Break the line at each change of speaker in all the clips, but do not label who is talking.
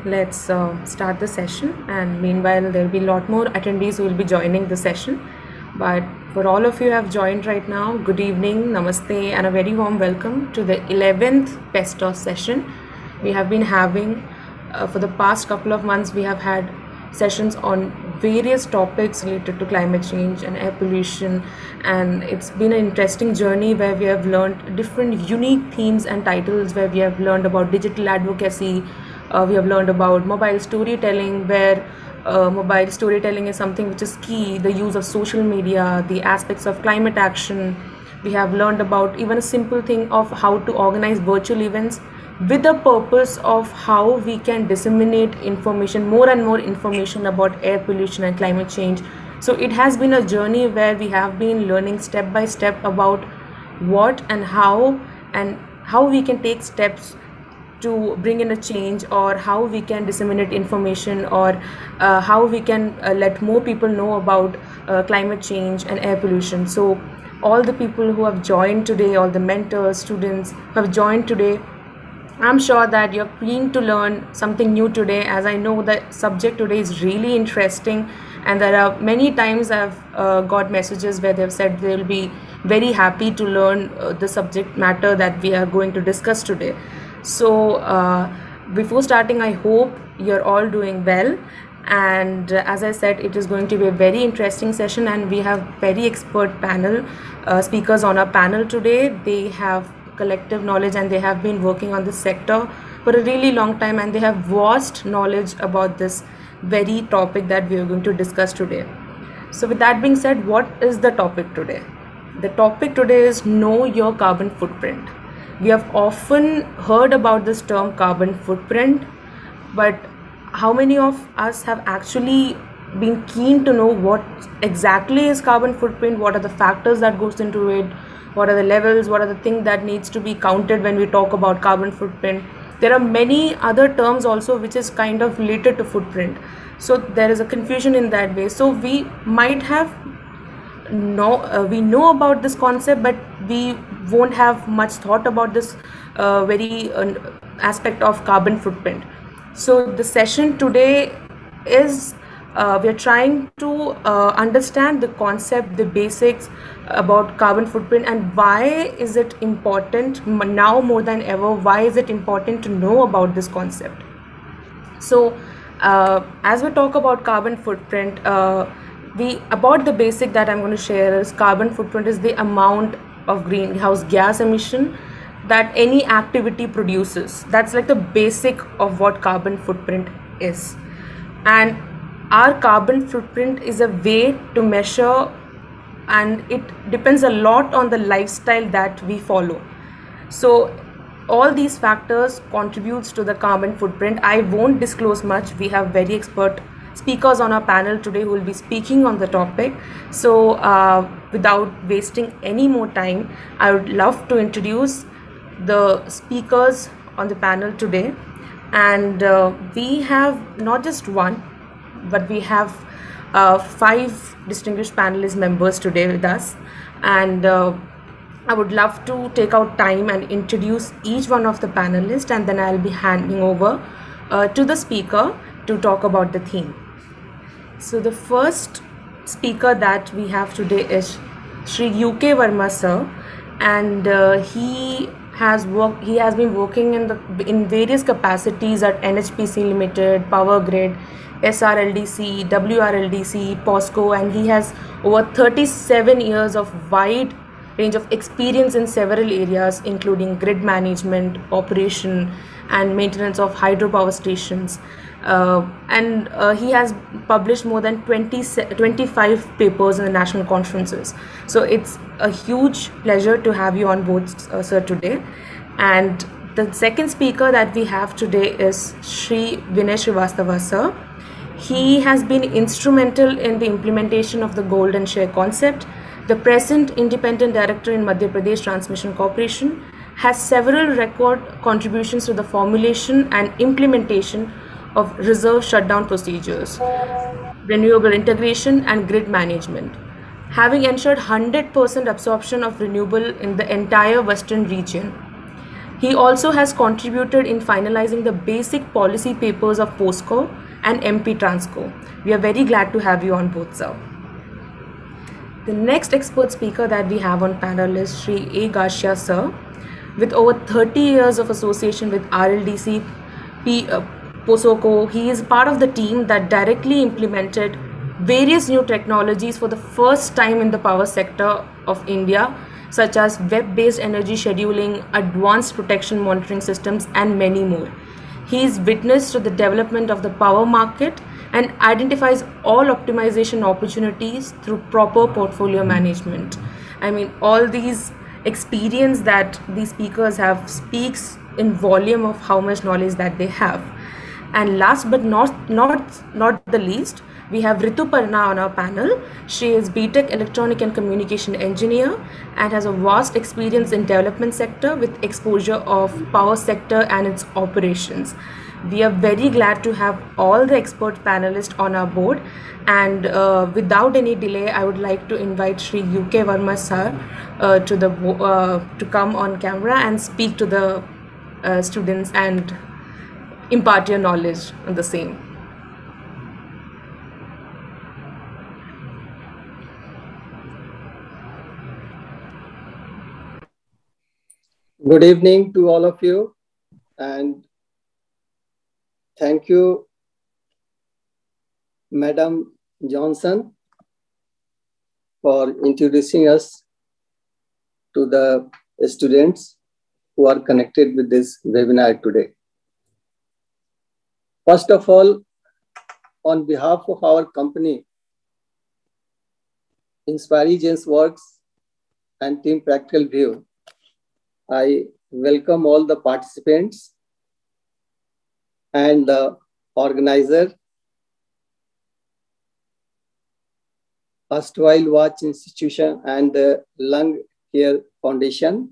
let's start the session. And meanwhile, there'll be a lot more attendees who will be joining the session. But for all of you who have joined right now, good evening, namaste, and a very warm welcome to the 11th PESTOS session. We have been having, for the past couple of months, we have had sessions on various topics related to climate change and air pollution, and it's been an interesting journey where we have learned different unique themes and titles, where we have learned about digital advocacy, we have learned about mobile storytelling, where mobile storytelling is something which is key, the use of social media, the aspects of climate action. We have learned about even a simple thing of how to organize virtual events with the purpose of how we can disseminate information, more and more information about air pollution and climate change. So it has been a journey where we have been learning step by step about what and how we can take steps to bring in a change, or how we can disseminate information, or how we can let more people know about climate change and air pollution. So all the people who have joined today, all the mentors, students who have joined today, I'm sure that you're keen to learn something new today, as I know the subject today is really interesting, and there are many times I've got messages where they've said they'll be very happy to learn the subject matter that we are going to discuss today. So before starting, I hope you're all doing well, and as I said, it is going to be a very interesting session, and we have very expert panel speakers on our panel today. They have collective knowledge, and they have been working on this sector for a really long time, and they have vast knowledge about this very topic that we are going to discuss today. So with that being said, what is the topic today? The topic today is know your carbon footprint. We have often heard about this term carbon footprint, but how many of us have actually been keen to know what exactly is carbon footprint? What are the factors that goes into it? What are the levels? What are the things that needs to be counted when we talk about carbon footprint? There are many other terms also which is kind of related to footprint. So there is a confusion in that way. So we might have we know about this concept, but we won't have much thought about this very aspect of carbon footprint. So the session today is we are trying to understand the concept, the basics about carbon footprint, and why is it important now more than ever. Why is it important to know about this concept? So as we talk about carbon footprint, about the basic that I'm going to share is carbon footprint is the amount of greenhouse gas emission that any activity produces. That's like the basic of what carbon footprint is. And our carbon footprint is a way to measure, and it depends a lot on the lifestyle that we follow. So all these factors contributes to the carbon footprint. I won't disclose much. We have very expert speakers on our panel today who will be speaking on the topic. So without wasting any more time, I would love to introduce the speakers on the panel today. And we have not just one, but we have 5 distinguished panelist members today with us, and I would love to take out time and introduce each one of the panelists, and then I'll be handing over to the speaker to talk about the theme. So the first speaker that we have today is Shri UK Verma sir, and he has been working in various capacities at NHPC Limited, Power Grid, SRLDC, WRLDC, POSCO, and he has over 37 years of wide range of experience in several areas, including grid management, operation, and maintenance of hydropower stations. And he has published more than 25 papers in the national conferences. So it's a huge pleasure to have you on board, sir, today. And the second speaker that we have today is Shri Vinay Srivastava sir. He has been instrumental in the implementation of the Golden Share concept. The present independent director in Madhya Pradesh Transmission Corporation, has several record contributions to the formulation and implementation of reserve shutdown procedures, renewable integration, and grid management, having ensured 100% absorption of renewable in the entire western region. He also has contributed in finalizing the basic policy papers of POSCO and MP Transco. We are very glad to have you on board, sir. The next expert speaker that we have on panel is Sri A. Garcia, sir. With over 30 years of association with RLDC, POSOCO, he is part of the team that directly implemented various new technologies for the first time in the power sector of India, such as web-based energy scheduling, advanced protection monitoring systems, and many more. He is witness to the development of the power market and identifies all optimization opportunities through proper portfolio management. I mean, all these experience that these speakers have speaks in volume of how much knowledge that they have. And last but not the least, we have Ritu Parna on our panel. She is BTech Electronic and Communication Engineer and has a vast experience in development sector with exposure of power sector and its operations. We are very glad to have all the expert panelists on our board, and without any delay, I would like to invite Sri UK Verma sir to come on camera and speak to the students and impart your knowledge on the same.
Good evening to all of you, and thank you, Madam Johnson, for introducing us to the students who are connected with this webinar today. First of all, on behalf of our company, Inspirigence Works and Team Practical View, I welcome all the participants and the organizer, Erstwhile Watch Institution and the Lung Care Foundation,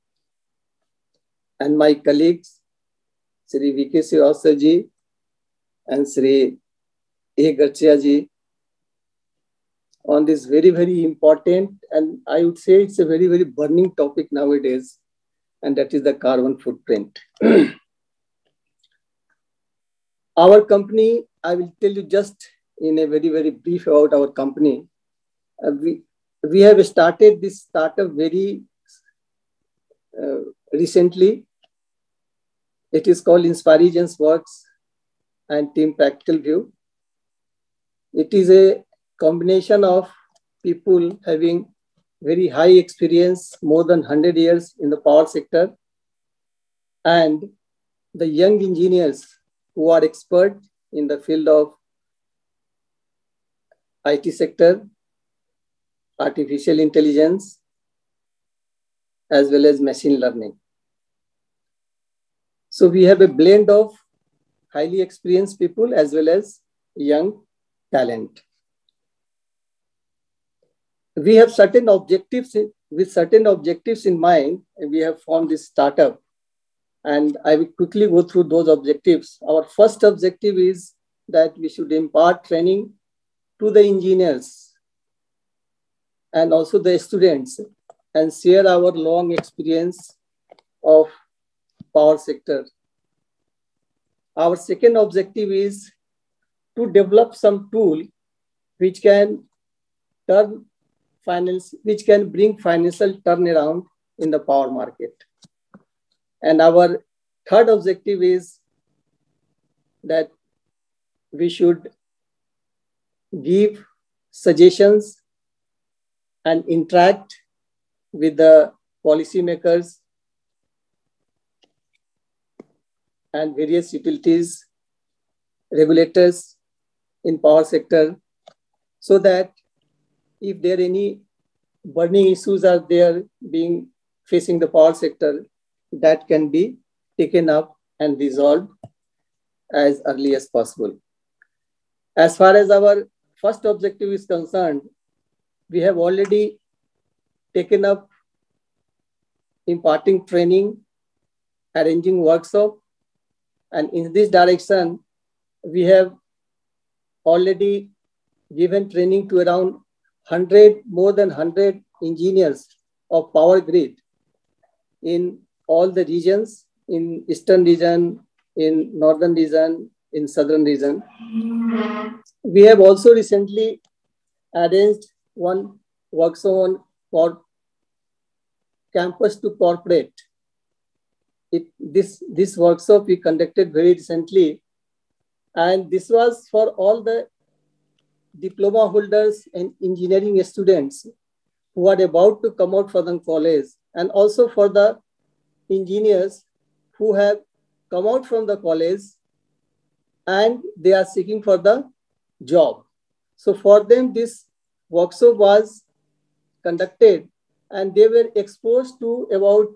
and my colleagues, Sri V.K. Srivastava ji and Sri A. Garcia ji, on this very, very important, and I would say it's a very, very burning topic nowadays, and that is the carbon footprint. Our company, I will tell you just in a very, very brief about our company. We have started this startup very recently. It is called Inspirigence Works and Team Practical View. It is a combination of people having very high experience, more than 100 years in the power sector, and the young engineers who are expert in the field of IT sector, artificial intelligence, as well as machine learning. So we have a blend of highly experienced people as well as young talent. We have certain objectives, with certain objectives in mind, we have formed this startup. And I will quickly go through those objectives. Our first objective is that we should impart training to the engineers and also the students and share our long experience of power sector. Our second objective is to develop some tool which can bring financial turnaround in the power market. And our third objective is that we should give suggestions and interact with the policymakers and various utilities, regulators in power sector, so that if there are any burning issues are there facing the power sector, that can be taken up and resolved as early as possible. As far as our first objective is concerned, we have already taken up imparting training, arranging workshop, and in this direction, we have already given training to around more than 100 engineers of power grid in all the regions, in Eastern region, in Northern region, in Southern region. We have also recently arranged one workshop for campus to corporate. This workshop we conducted very recently, and this was for all the diploma holders and engineering students who are about to come out from the college, and also for the engineers who have come out from the college and they are seeking for the job. So for them, this workshop was conducted and they were exposed to about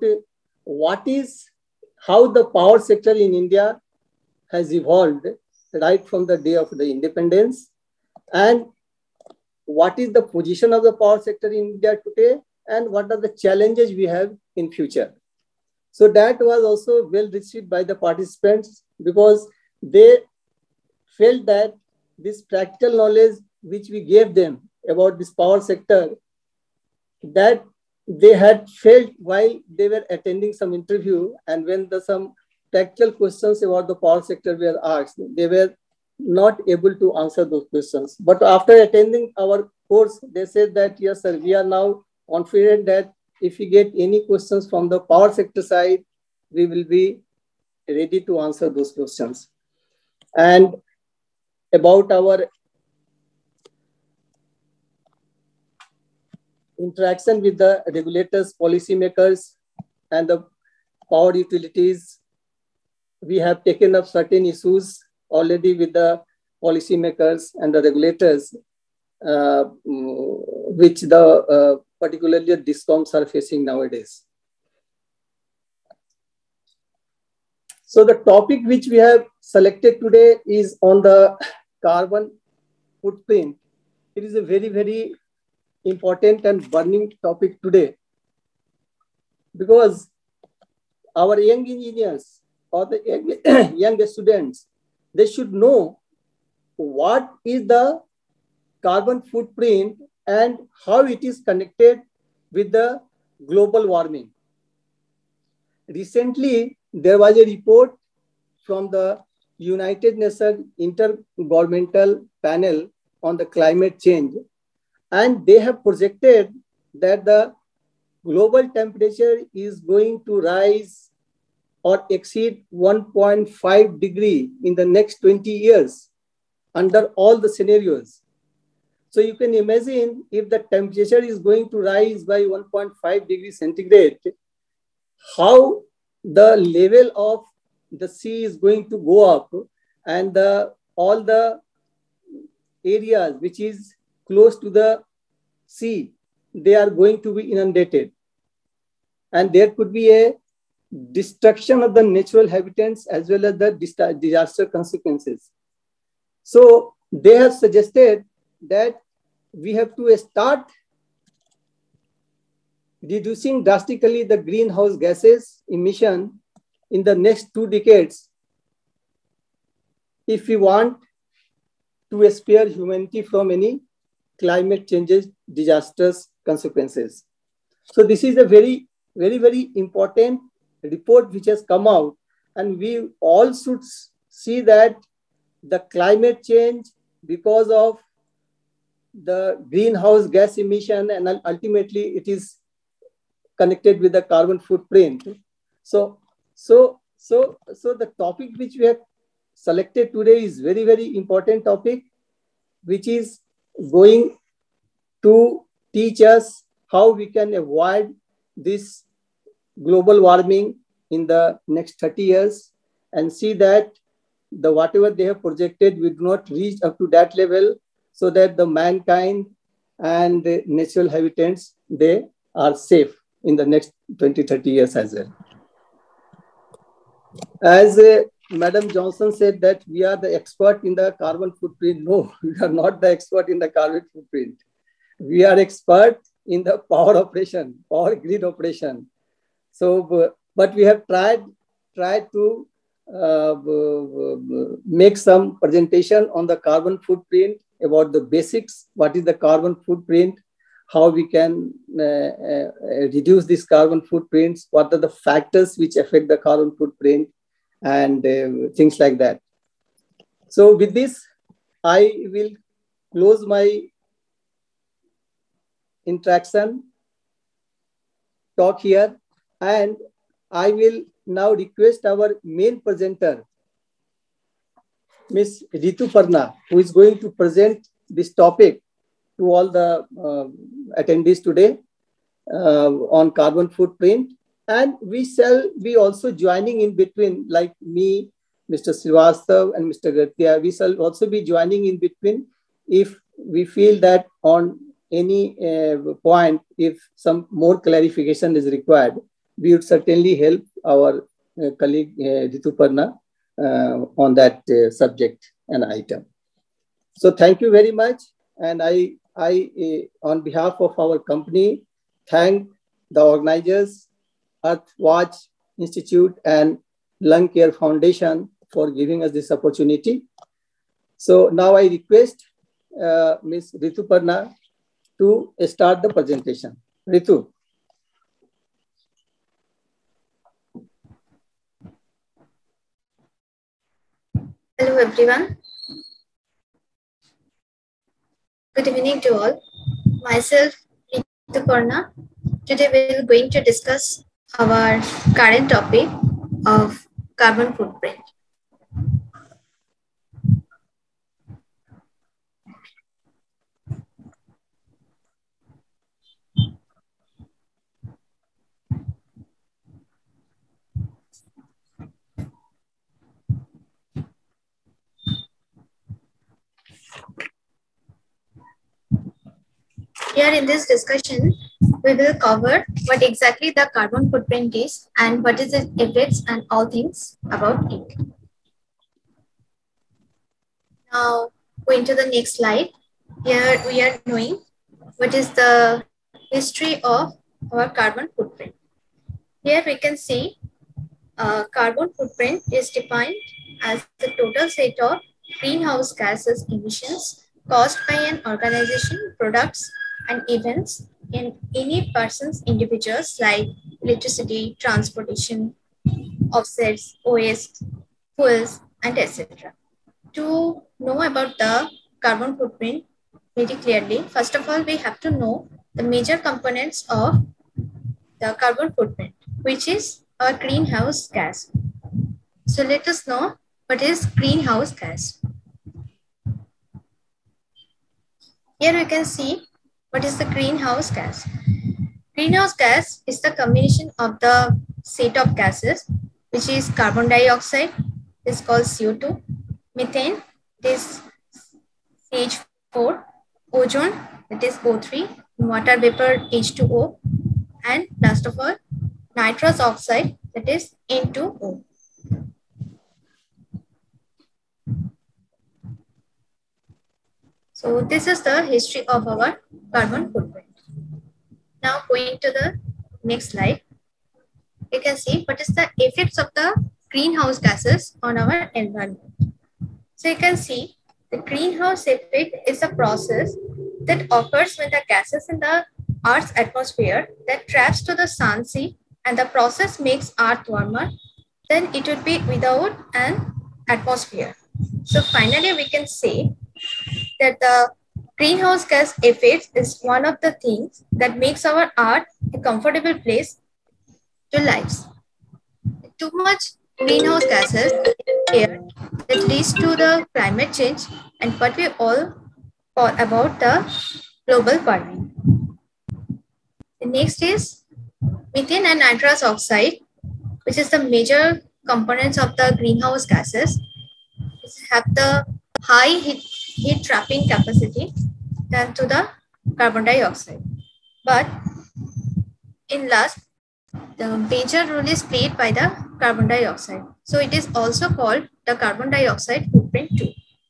how the power sector in India has evolved right from the day of the independence, and what is the position of the power sector in India today, and what are the challenges we have in future. So that was also well received by the participants, because they felt that this practical knowledge which we gave them about this power sector, that they had felt while they were attending some interview, and when some practical questions about the power sector were asked, they were not able to answer those questions. But after attending our course, they said that, yes, sir, we are now confident that if we get any questions from the power sector side, we will be ready to answer those questions. And about our interaction with the regulators, policymakers, and the power utilities, we have taken up certain issues already with the policymakers and the regulators, which particularly the DISCOMs are facing nowadays. So the topic which we have selected today is on the carbon footprint. It is a very, very important and burning topic today, because our young engineers or the young students, they should know what is the carbon footprint and how it is connected with the global warming. Recently, there was a report from the United Nations Intergovernmental Panel on the climate change, and they have projected that the global temperature is going to rise or exceed 1.5 degree in the next 20 years under all the scenarios. So you can imagine, if the temperature is going to rise by 1.5 degrees centigrade, how the level of the sea is going to go up, and all the areas which is close to the sea, they are going to be inundated. And there could be a destruction of the natural habitats as well as the disaster consequences. So they have suggested that we have to start reducing drastically the greenhouse gases emission in the next 2 decades if we want to spare humanity from any climate changes, disastrous consequences. So this is a very, very, very important report which has come out, and we all should see that the climate change, because of the greenhouse gas emission, and ultimately it is connected with the carbon footprint. So the topic which we have selected today is very, very important topic, which is going to teach us how we can avoid this global warming in the next 30 years, and see that whatever they have projected, we do not reach up to that level, so that the mankind and the natural habitats, they are safe in the next 20-30 years as well. As Madam Johnson said that we are the expert in the carbon footprint. No, we are not the expert in the carbon footprint. We are expert in the power operation, power grid operation. So, but we have tried to make some presentation on the carbon footprint, about the basics, what is the carbon footprint, how we can reduce these carbon footprints, what are the factors which affect the carbon footprint, and things like that. So with this, I will close my interaction talk here, and I will now request our main presenter, Ms. Rituparna, who is going to present this topic to all the attendees today on carbon footprint. And we shall be also joining in between, like me, Mr. Srivastav and Mr. Gatia. We shall also be joining in between if we feel that on any point, if some more clarification is required, we would certainly help our colleague Rituparna on that subject and item. So thank you very much. And I on behalf of our company, thank the organizers, Earthwatch Institute and Lung Care Foundation for giving us this opportunity. So now I request Ms. Rituparna to start the presentation. Ritu.
Hello everyone. Good evening to all. Myself, Rituparna. Today we are going to discuss our current topic of carbon footprint. Here in this discussion, we will cover what exactly the carbon footprint is and what is its effects and all things about it. Now, going to the next slide. Here we are knowing what is the history of our carbon footprint. Here we can see carbon footprint is defined as the total set of greenhouse gases emissions caused by an organization, products, and events in any person's individuals like electricity, transportation, offsets, waste, fuels, and etc. To know about the carbon footprint very clearly, first of all, we have to know the major components of the carbon footprint, which is our greenhouse gas. So let us know what is greenhouse gas. Here we can see what is the greenhouse gas. Greenhouse gas is the combination of the set of gases, which is carbon dioxide, is called CO2, methane, is CH4, ozone, that is O3, water vapor H2O, and last of all, nitrous oxide, that is N2O. So this is the history of our carbon footprint. Now going to the next slide, you can see what is the effects of the greenhouse gases on our environment. So you can see the greenhouse effect is a process that occurs when the gases in the Earth's atmosphere that traps to the sun's heat and the process makes Earth warmer, then it would be without an atmosphere. So finally we can say that the greenhouse gas effect is one of the things that makes our Earth a comfortable place to live. Too much greenhouse gases in the air that leads to the climate change and what we all call about the global warming. The next is methane and nitrous oxide, which is the major components of the greenhouse gases. Which have the high heat trapping capacity than to the carbon dioxide. But in last, the major role is played by the carbon dioxide. So it is also called the carbon dioxide footprint too.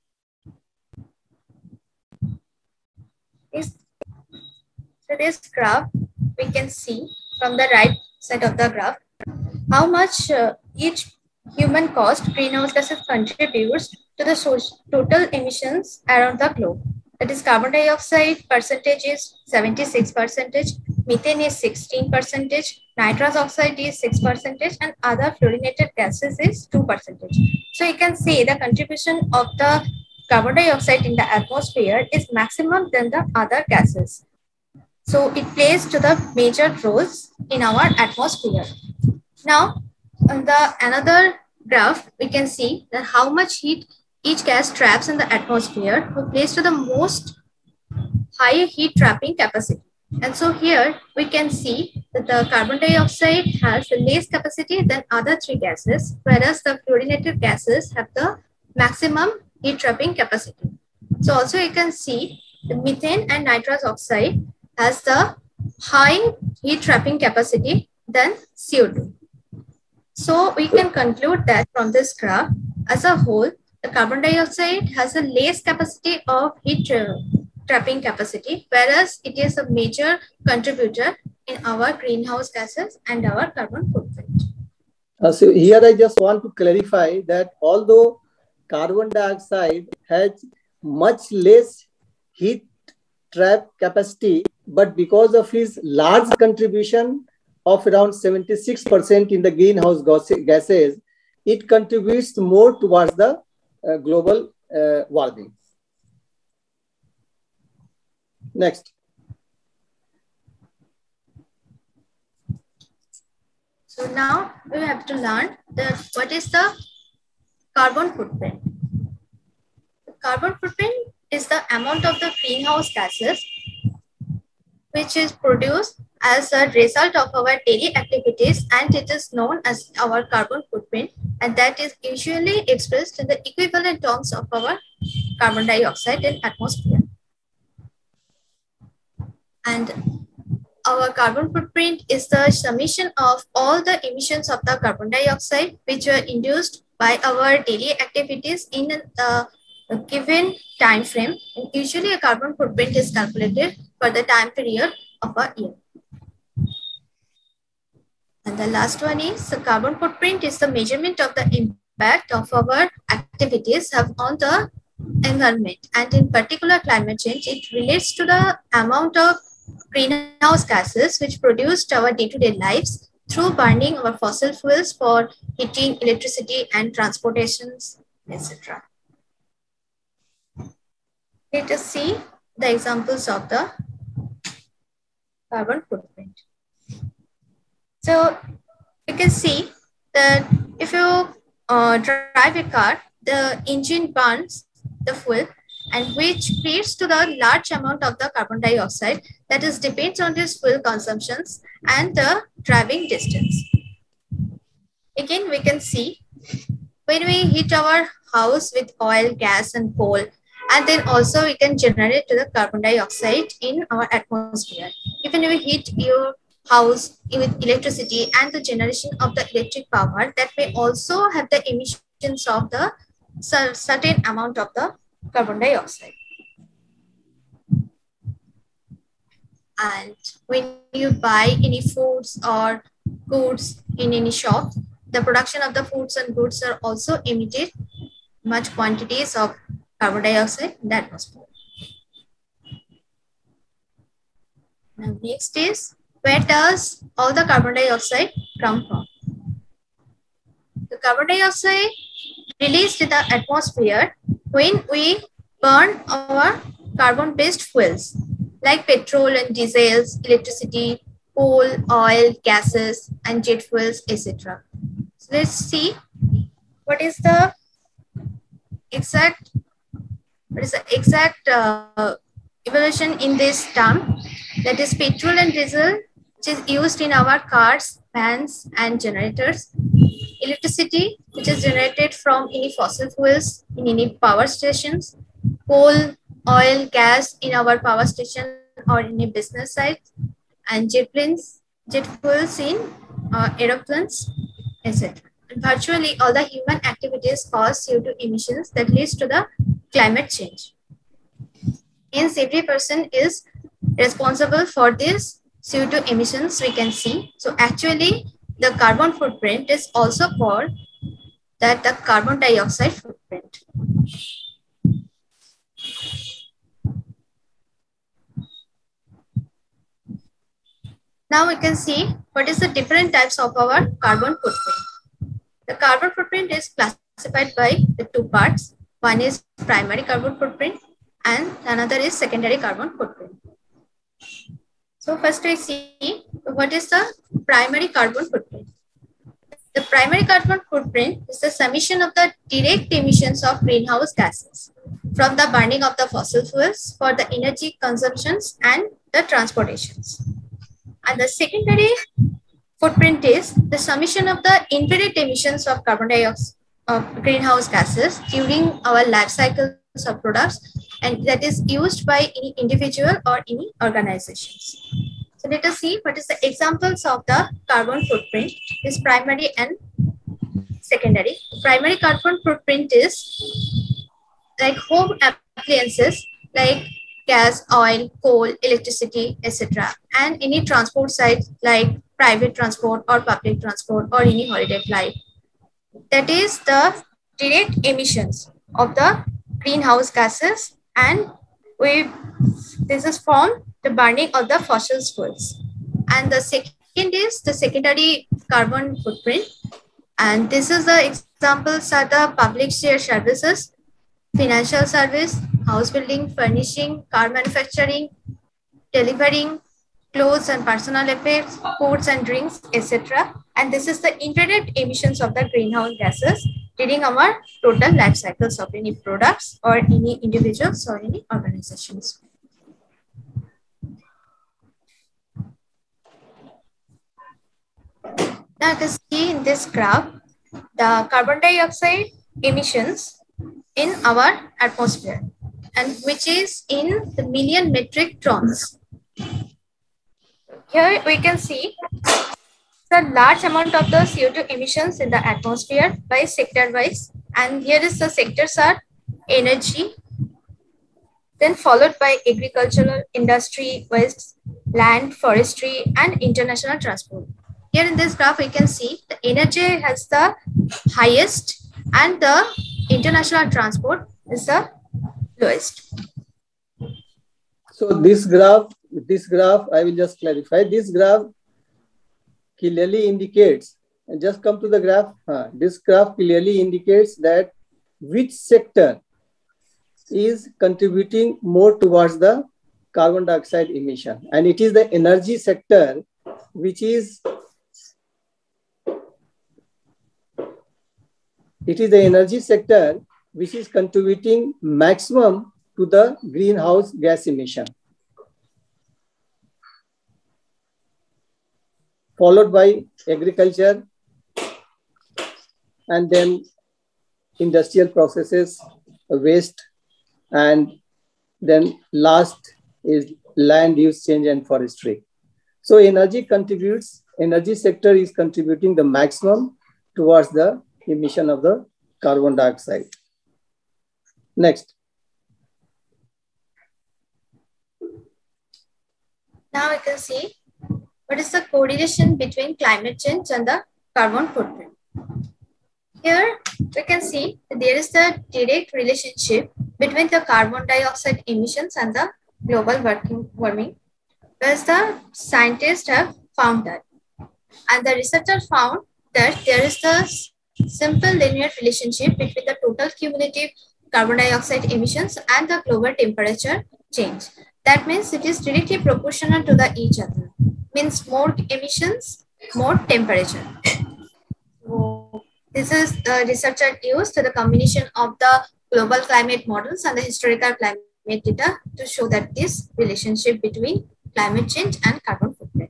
So this graph, we can see from the right side of the graph, how much each human caused greenhouse gases contributes to the total emissions around the globe. That is, carbon dioxide percentage is 76%, methane is 16%, nitrous oxide is 6%, and other fluorinated gases is 2%. So you can see the contribution of the carbon dioxide in the atmosphere is maximum than the other gases. So it plays to the major roles in our atmosphere. Now, on the another graph, we can see that how much heat each gas traps in the atmosphere plays to the most high heat trapping capacity. And so here we can see that the carbon dioxide has the least capacity than other three gases, whereas the fluorinated gases have the maximum heat trapping capacity. So also you can see the methane and nitrous oxide has the high heat trapping capacity than CO2. So we can conclude that from this graph, as a whole, the carbon dioxide has a less capacity of heat trapping capacity, whereas it is a major contributor in our greenhouse gases and our carbon footprint.
So here I just want to clarify that although carbon dioxide has much less heat trap capacity, but because of his large contribution of around 76% in the greenhouse gases, it contributes more towards the global warming. Next.
So now we have to learn that what is the carbon footprint. The carbon footprint is the amount of the greenhouse gases which is produced as a result of our daily activities, and it is known as our carbon footprint, and that is usually expressed in the equivalent terms of our carbon dioxide in atmosphere. And our carbon footprint is the summation of all the emissions of the carbon dioxide which were induced by our daily activities in a given time frame. And usually a carbon footprint is calculated for the time period of a year. And the last one is the carbon footprint is the measurement of the impact of our activities have on the environment, and in particular climate change. It relates to the amount of greenhouse gases which produced our day-to-day lives through burning our fossil fuels for heating, electricity, and transportations, etc. Let us see the examples of the carbon footprint. So you can see that if you drive a car, the engine burns the fuel, and which leads to the large amount of the carbon dioxide that is depends on this fuel consumptions and the driving distance. Again, we can see when we heat our house with oil, gas, and coal, and then also we can generate the carbon dioxide in our atmosphere. Even if we heat your house with electricity and the generation of the electric power, that may also have the emissions of the certain amount of the carbon dioxide. And when you buy any foods or goods in any shop, the production of the foods and goods are also emitted much quantities of carbon dioxide in the atmosphere. Now next is, where does all the carbon dioxide come from? The carbon dioxide released in the atmosphere when we burn our carbon-based fuels like petrol and diesels, electricity, coal, oil, gases, and jet fuels, etc. So let's see what is the exact evolution in this term. That is petrol and diesel, which is used in our cars, vans, and generators. Electricity, which is generated from any fossil fuels in any power stations. Coal, oil, gas in our power station or in a business site. And jet fuels in aeroplanes, etc. And virtually all the human activities cause CO2 emissions that leads to the climate change. Hence, every person is responsible for this CO2 emissions we can see. So actually, the carbon footprint is also called that the carbon dioxide footprint. Now we can see what is the different types of our carbon footprint. The carbon footprint is classified by the two parts. One is primary carbon footprint and another is secondary carbon footprint. So first we see what is the primary carbon footprint. The primary carbon footprint is the summation of the direct emissions of greenhouse gases from the burning of the fossil fuels for the energy consumptions and the transportations. And the secondary footprint is the summation of the indirect emissions of carbon dioxide of greenhouse gases during our life cycles of products, and that is used by any individual or any organizations. So let us see what is the examples of the carbon footprint is primary and secondary. Primary carbon footprint is like home appliances like gas, oil, coal, electricity, etc. And any transport sites like private transport or public transport or any holiday flight. That is the direct emissions of the greenhouse gases, and this is from the burning of the fossil fuels. And the second is the secondary carbon footprint. And this is the examples are the public share services, financial service, house building, furnishing, car manufacturing, delivering, clothes and personal effects, foods and drinks, etc. And this is the indirect emissions of the greenhouse gases during our total life cycles of any products or any individuals or any organizations. Now you can see in this graph the carbon dioxide emissions in our atmosphere, and which is in the million metric tons. Here we can see the large amount of the CO2 emissions in the atmosphere by sector wise, and here is the sectors are energy, then followed by agricultural, industry, waste, land, forestry, and international transport. Here in this graph, we can see the energy has the highest and the international transport is the lowest.
So this graph, I will just clarify. This graph clearly indicates, and just come to the graph. This graph clearly indicates that which sector is contributing more towards the carbon dioxide emission, and it is the energy sector which is. It is the energy sector which is contributing maximum to the greenhouse gas emission, followed by agriculture, and then industrial processes, waste, and then last is land use change and forestry. So energy sector is contributing the maximum towards the emission of the carbon dioxide. Next.
Now we can see what is the correlation between climate change and the carbon footprint. Here we can see that there is the direct relationship between the carbon dioxide emissions and the global warming, whereas the scientists have found that. And the researchers found that there is the simple linear relationship between the total cumulative carbon dioxide emissions and the global temperature change. That means it is directly proportional to the each other. Means more emissions, more temperature. So this is the researcher used the combination of the global climate models and the historical climate data to show that this relationship between climate change and carbon footprint.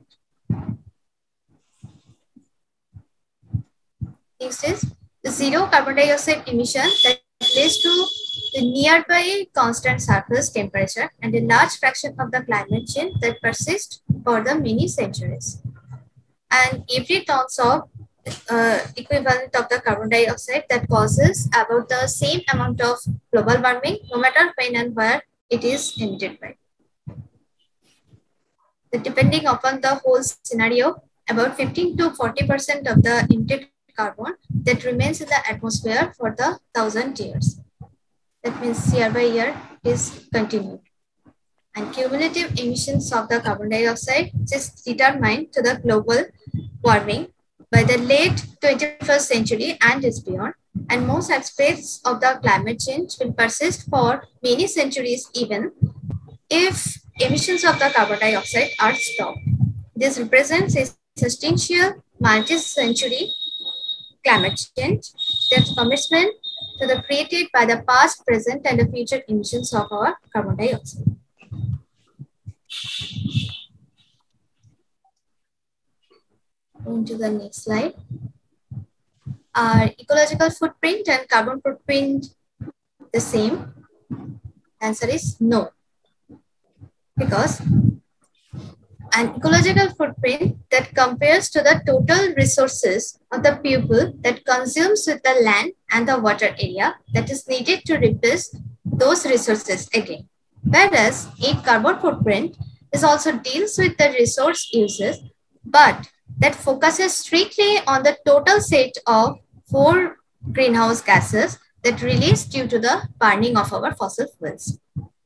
Next is the zero carbon dioxide emission that leads to the nearby constant surface temperature and a large fraction of the climate change that persists for the many centuries. And every tons of equivalent of the carbon dioxide that causes about the same amount of global warming, no matter when and where it is emitted by. Depending upon the whole scenario, about 15 to 40% of the emitted carbon that remains in the atmosphere for the 1,000 years. That means year by year is continued. And cumulative emissions of the carbon dioxide is determined to the global warming by the late 21st century and is beyond. And most aspects of the climate change will persist for many centuries even if emissions of the carbon dioxide are stopped. This represents a substantial multi-century climate change that's commitment to the created by the past, present, and the future emissions of our carbon dioxide. Going to the next slide. Are ecological footprint and carbon footprint the same? Answer is no. Because an ecological footprint that compares to the total resources of the pupil that consumes with the land and the water area that is needed to replace those resources again. Whereas a carbon footprint is also deals with the resource uses, but that focuses strictly on the total set of 4 greenhouse gases that release due to the burning of our fossil fuels.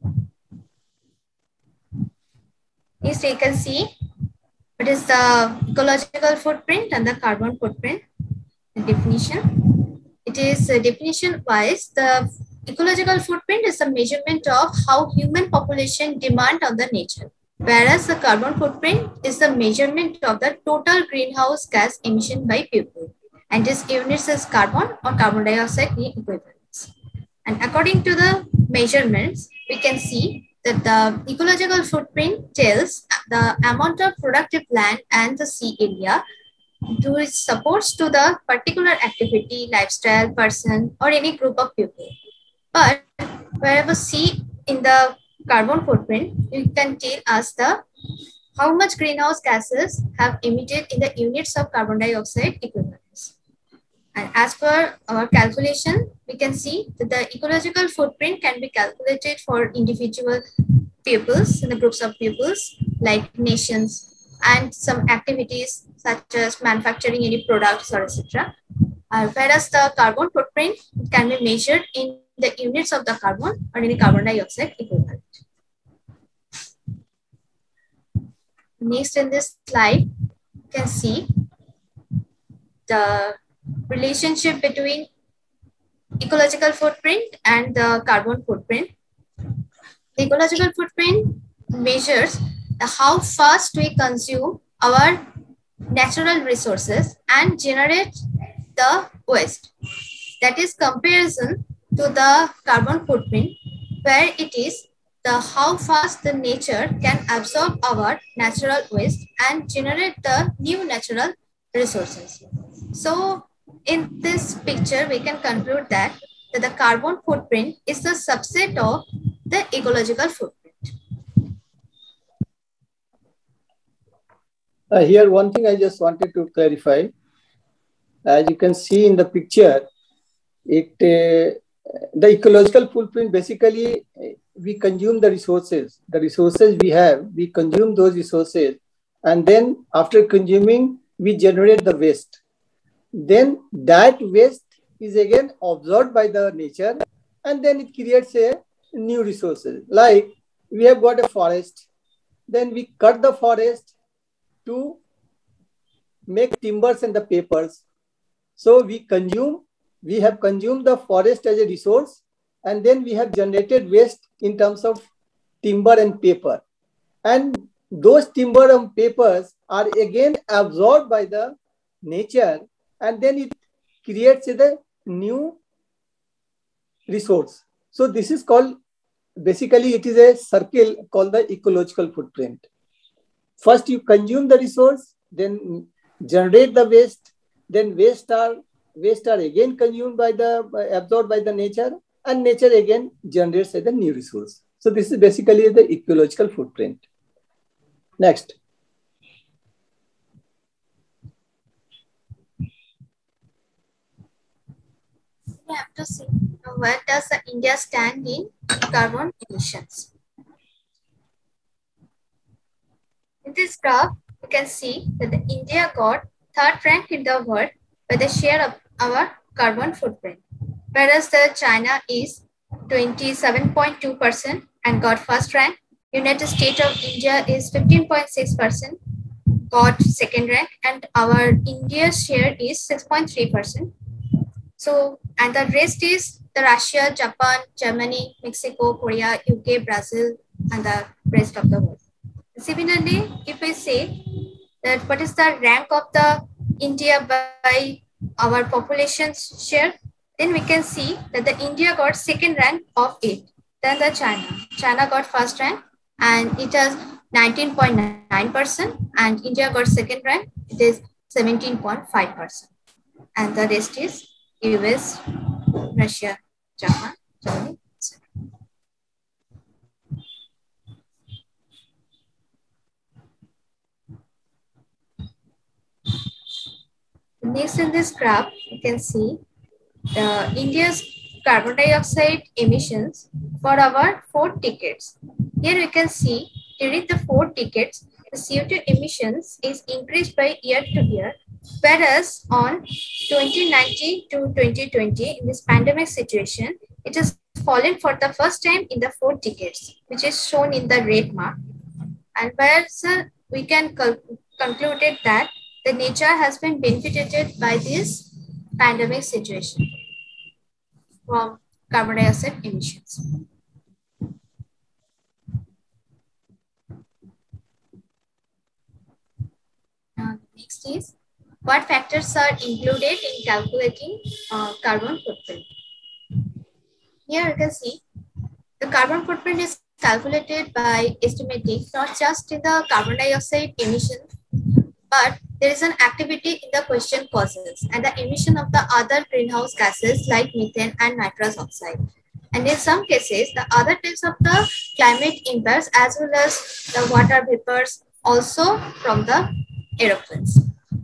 Next, you can see what is the ecological footprint and the carbon footprint. The definition. It is definition wise, the ecological footprint is a measurement of how human population demand on the nature, whereas the carbon footprint is the measurement of the total greenhouse gas emission by people, and this units is carbon or carbon dioxide equivalents. And according to the measurements, we can see that the ecological footprint tells the amount of productive land and the sea area which supports to the particular activity, lifestyle, person, or any group of people. But wherever see in the carbon footprint, you can tell us the how much greenhouse gases have emitted in the units of carbon dioxide equivalents. And as per our calculation, we can see that the ecological footprint can be calculated for individual pupils and the groups of pupils like nations and some activities such as manufacturing any products or etc. Whereas the carbon footprint can be measured in the units of the carbon or any carbon dioxide equivalent. Next in this slide, you can see the relationship between ecological footprint and the carbon footprint. The ecological footprint measures how fast we consume our natural resources and generate the waste. That is comparison to the carbon footprint, where it is the how fast the nature can absorb our natural waste and generate the new natural resources. So in this picture, we can conclude that the carbon footprint is a subset of the ecological footprint.
Here, one thing I just wanted to clarify. As you can see in the picture, the ecological footprint, basically, we consume the resources. The resources we have, we consume those resources. And then after consuming, we generate the waste. Then that waste is again absorbed by the nature, and then it creates a new resources. Like we have got a forest, then we cut the forest to make timbers and the papers. So we have consumed the forest as a resource, and then we have generated waste in terms of timber and paper. And those timber and papers are again absorbed by the nature, and then it creates a new resource. So this is called, basically it is a circle called the ecological footprint. First you consume the resource, then generate the waste, then waste are again consumed by absorbed by the nature, and nature again generates a new resource. So this is basically the ecological footprint. Next.
We have to see where does India stand in carbon emissions. In this graph, you can see that India got 3rd rank in the world by the share of our carbon footprint, whereas the China is 27.2% and got 1st rank. United States of India is 15.6%, got second rank, and our India's share is 6.3%. So, and the rest is the Russia, Japan, Germany, Mexico, Korea, UK, Brazil, and the rest of the world. Similarly, if I say that what is the rank of the India by our population share, then we can see that the India got second rank of 8. Then the China got first rank and it has 19.9%, and India got second rank, it is 17.5%. And the rest is US, Russia, Japan, Germany, etc. Next in this graph, you can see India's carbon dioxide emissions for our 4 decades. Here we can see during the 4 decades, the CO2 emissions is increased by year to year, whereas on 2019 to 2020, in this pandemic situation, it has fallen for the first time in the 4 decades, which is shown in the red mark. And whereas we can conclude that the nature has been benefited by this pandemic situation from carbon dioxide emissions. Next is, what factors are included in calculating carbon footprint? Here you can see the carbon footprint is calculated by estimating not just in the carbon dioxide emission, but there is an activity in the question causes and the emission of the other greenhouse gases like methane and nitrous oxide. And in some cases, the other types of the climate impacts as well as the water vapors also from the aeroplanes.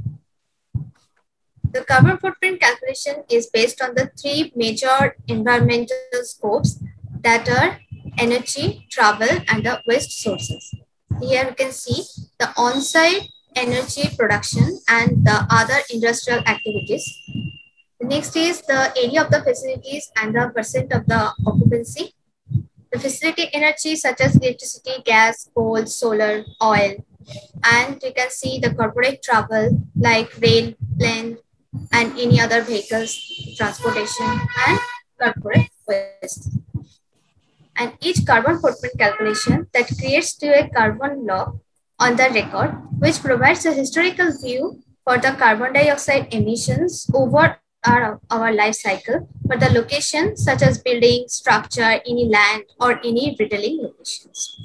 The carbon footprint calculation is based on the 3 major environmental scopes that are energy, travel, and the waste sources. Here you can see the on-site energy production and the other industrial activities. The next is the area of the facilities and the percent of the occupancy. The facility energy such as electricity, gas, coal, solar, oil. And you can see the corporate travel like rail, plane, and any other vehicles, transportation, and corporate waste. And each carbon footprint calculation that creates to a carbon log on the record, which provides a historical view for the carbon dioxide emissions over our life cycle for the location such as building, structure, any land, or any retailing locations.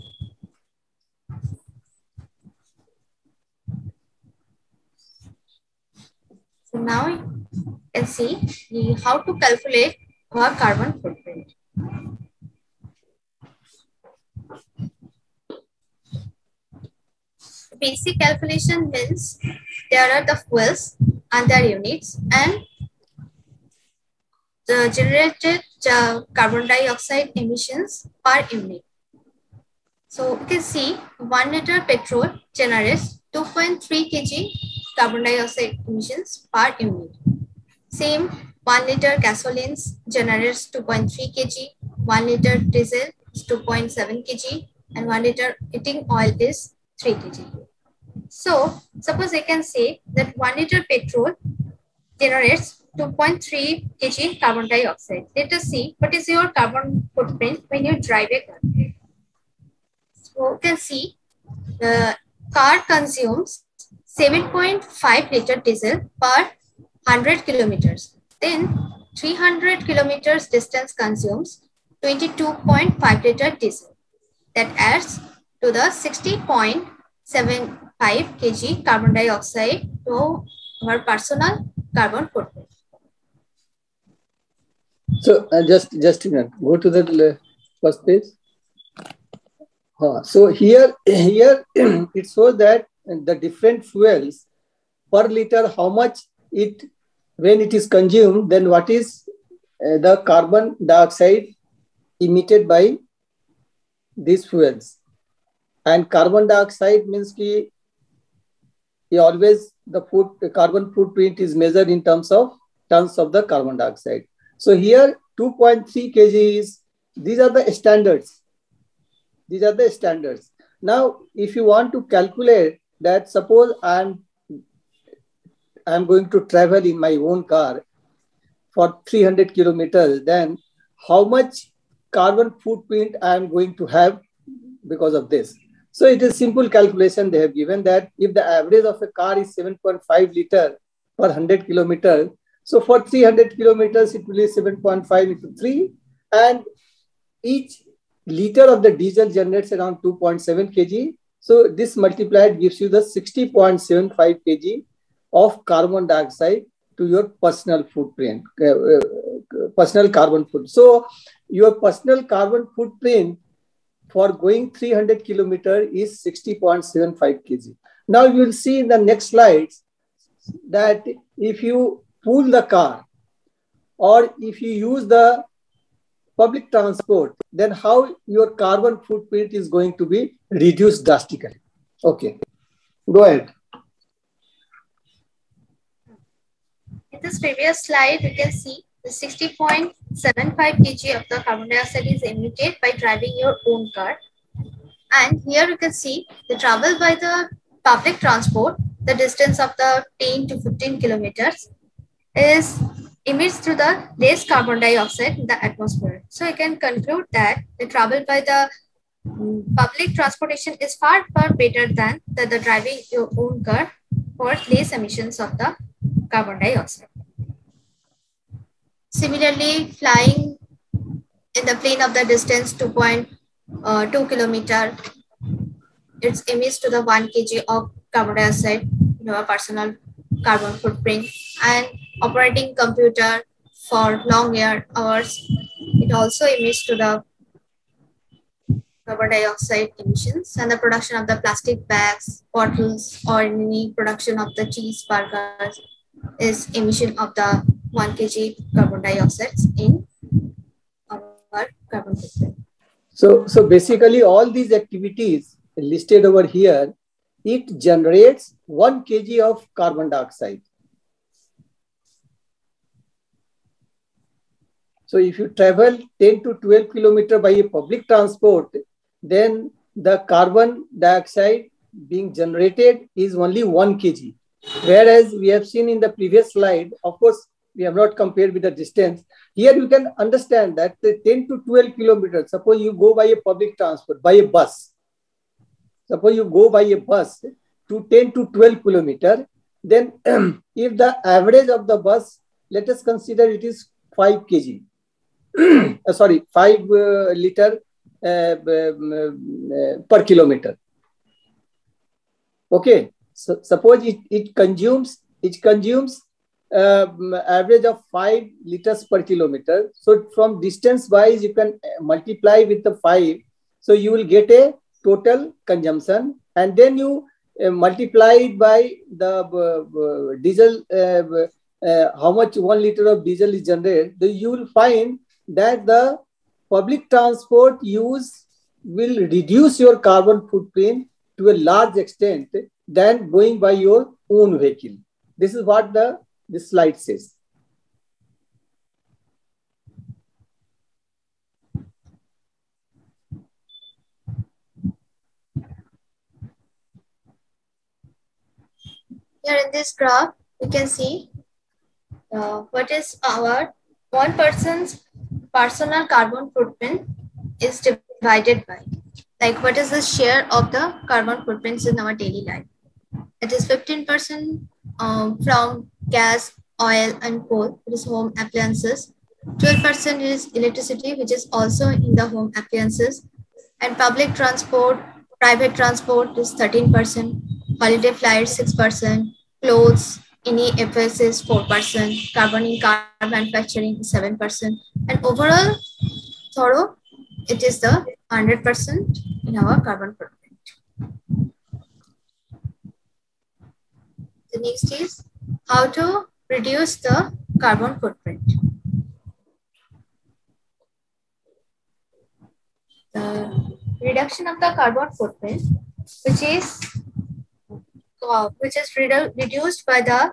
So now you can see how to calculate our carbon footprint. Basic calculation means there are the fuels and their units and the generated carbon dioxide emissions per unit. So you can see 1 liter petrol generates 2.3 kg carbon dioxide emissions per unit. Same 1 liter gasoline generates 2.3 kg, 1 liter diesel is 2.7 kg, and 1 liter heating oil is 3 kg. So suppose I can say that 1 liter petrol generates 2.3 kg carbon dioxide. Let us see what is your carbon footprint when you drive a car. So you can see the car consumes 7.5 liter diesel per 100 kilometers. Then 300 kilometers distance consumes 22.5 liter diesel. That adds to the 60.75 kg carbon dioxide to our personal carbon footprint.
So just a minute. Go to the first page. So here it shows that the different fuels per liter, how much it, when it is consumed, then what is the carbon dioxide emitted by these fuels. And carbon dioxide means always the carbon footprint is measured in terms of tons of the carbon dioxide. So here 2.3 kg is, these are the standards. These are the standards. Now, if you want to calculate that, suppose I'm going to travel in my own car for 300 kilometers, then how much carbon footprint I am going to have because of this. So it is simple calculation they have given, that if the average of a car is 7.5 liter per 100 kilometers, so for 300 kilometers, it will be 7.5 into 3. And each liter of the diesel generates around 2.7 kg. So this multiplied gives you the 60.75 kg of carbon dioxide to your personal footprint, personal carbon footprint. So your personal carbon footprint for going 300 kilometers is 60.75 kg. Now you will see in the next slides that if you pull the car or if you use the public transport, then how your carbon footprint is going to be reduced drastically. Okay, go ahead.
In this previous slide, you can see the 60.75 kg of the carbon dioxide is emitted by driving your own car. And here you can see the travel by the public transport, the distance of the 10 to 15 kilometers is emits through the less carbon dioxide in the atmosphere. So you can conclude that the travel by the public transportation is far better than the driving your own car for less emissions of the carbon dioxide. Similarly, flying in the plane of the distance 2.2 kilometer, it emits to the 1 kg of carbon dioxide in your personal carbon footprint. And operating computer for long hours, it also emits to the carbon dioxide emissions. And the production of the plastic bags, bottles, or any production of the cheese burgers is emission of the 1 kg carbon dioxide in our carbon footprint.
So basically all these activities listed over here, it generates 1 kg of carbon dioxide. So if you travel 10 to 12 kilometers by a public transport, then the carbon dioxide being generated is only 1 kg. Whereas we have seen in the previous slide, of course, we have not compared with the distance. Here you can understand that the 10 to 12 kilometers, suppose you go by a public transport, by a bus. Suppose you go by a bus to 10 to 12 kilometers, then if the average of the bus, let us consider it is 5 kg. 5 liter per kilometer. Okay, so suppose it consumes average of 5 liters per kilometer. So from distance wise, you can multiply with the 5. So you will get a total consumption, and then you multiply it by the diesel, how much 1 liter of diesel is generated. Then you will find that the public transport use will reduce your carbon footprint to a large extent than going by your own vehicle. This is what this slide says.
Here in this graph, you can see what is our one person's personal carbon footprint is divided by. Like what is the share of the carbon footprints in our daily life? It is 15% from gas, oil, and coal, which is home appliances. 12% is electricity, which is also in the home appliances. And public transport, private transport is 13%. Holiday flights 6%. Clothes, any FS is 4%. Carbon in car manufacturing is 7%. And overall, thorough, it is the 100% in our carbon footprint. The next is how to reduce the carbon footprint. The reduction of the carbon footprint, which is reduced by the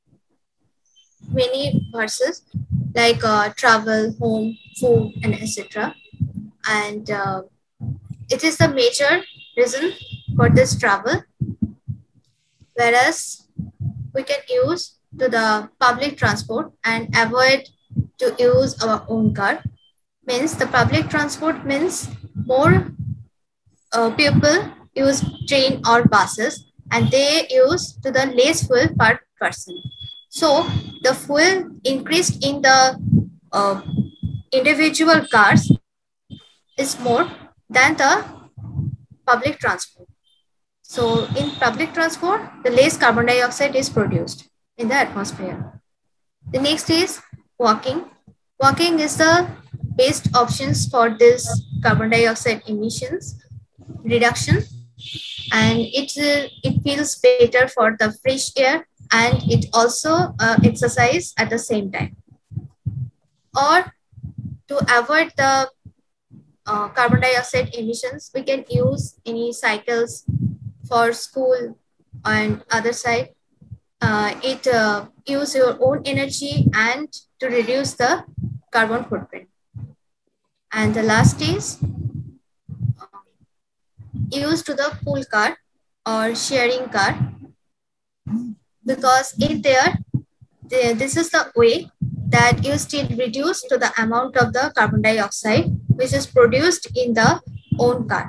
many verses like travel, home, food, and etc. And it is the major reason for this travel, whereas we can use to the public transport and avoid to use our own car. Means the public transport means more people use train or buses and they use to the less fuel per person. So the fuel increased in the individual cars is more than the public transport. So in public transport, the less carbon dioxide is produced in the atmosphere. The next is walking. Walking is the best options for this carbon dioxide emissions reduction, and it feels better for the fresh air, and it also exercise at the same time. Or to avoid the carbon dioxide emissions, we can use any cycles for school and other side. It use your own energy and to reduce the carbon footprint. And the last is use to the pool car or sharing car, because this is the way that you still reduce to the amount of the carbon dioxide which is produced in the own car.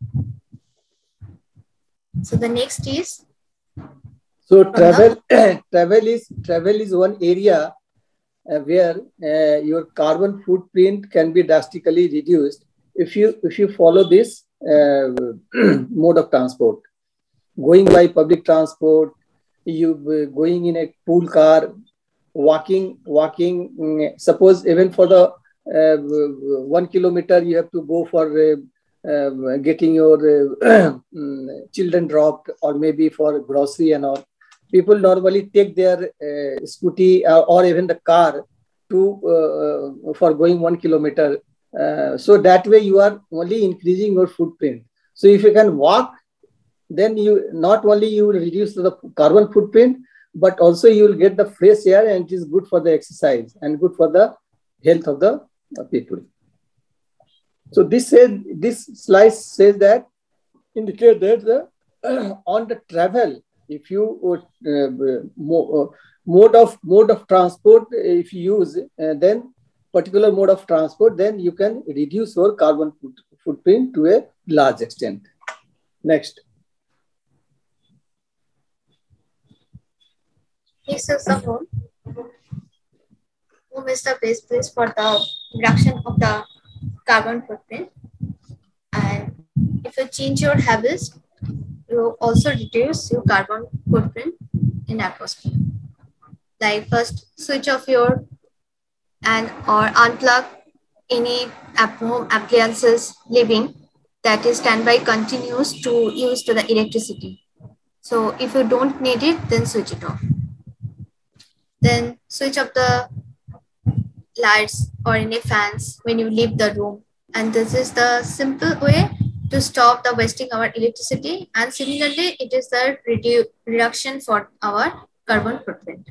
So the next is
travel is one area where your carbon footprint can be drastically reduced if you follow this mode of transport. Going by public transport, you going in a pool car, walking. Suppose even for the 1 kilometer, you have to go for getting your children dropped, or maybe for grocery and all. People normally take their scooty or even the car to for going 1 kilometer. So that way you are only increasing your footprint. So if you can walk, then you not only you will reduce the carbon footprint, but also you will get the fresh air, and it is good for the exercise and good for the health of the people. So this slide says that indicate that on the travel, if you mode of transport, if you use then particular mode of transport, then you can reduce your carbon footprint to a large extent. Next.
This is the home. Home is the best place for the reduction of the carbon footprint. And if you change your habits, you also reduce your carbon footprint in atmosphere. Like first switch off your or unplug any home appliances living that is standby continues to use to the electricity. So if you don't need it, then switch it off. Then switch off the lights or any fans when you leave the room. And this is the simple way to stop the wasting our electricity. And similarly, it is the reduction for our carbon footprint.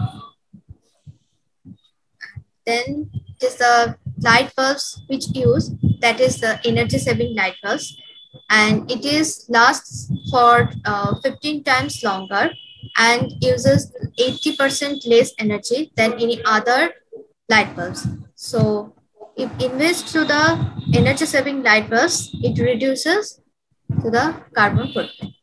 Then it is the light bulbs which use, that is the energy saving light bulbs. And it is lasts for 15 times longer and uses 80% less energy than any other light bulbs. So if invest to the energy saving light bulbs, it reduces to the carbon footprint.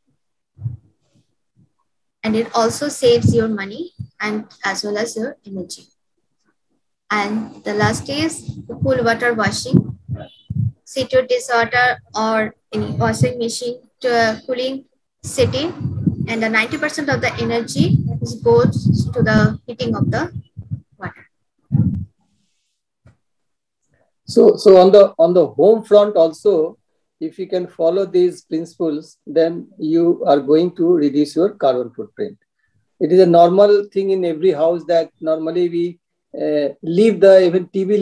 And it also saves your money and as well as your energy. And the last is cool water washing. Set your dishwater or any washing machine to a cooling setting, and the 90% of the energy goes to the heating of the water.
So on the home front also, if you can follow these principles, then you are going to reduce your carbon footprint. It is a normal thing in every house that normally we leave the even